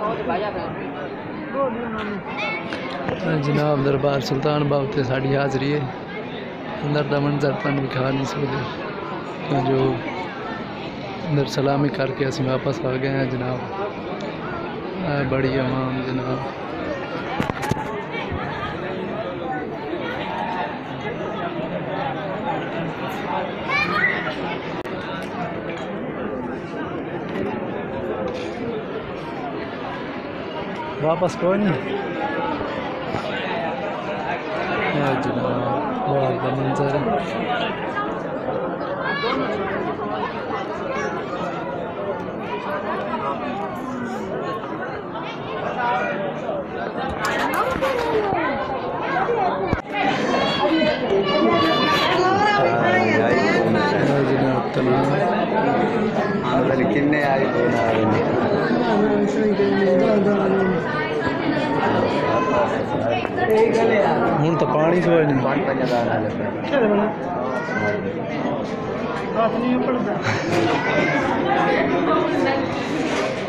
जनाब दरबार सुल्तान बाग से साड़ी हाज़री है। अंदर का मंजर तुम दिखा नहीं सकते तो जो अंदर सलामी करके अस वापस आ गए हैं जनाब। बड़ी आवाम जनाब। वापस कोई नहीं जनाब, बाहर का मंजर है। किन्ने आई हूँ तो पानी सोए नहीं नहीं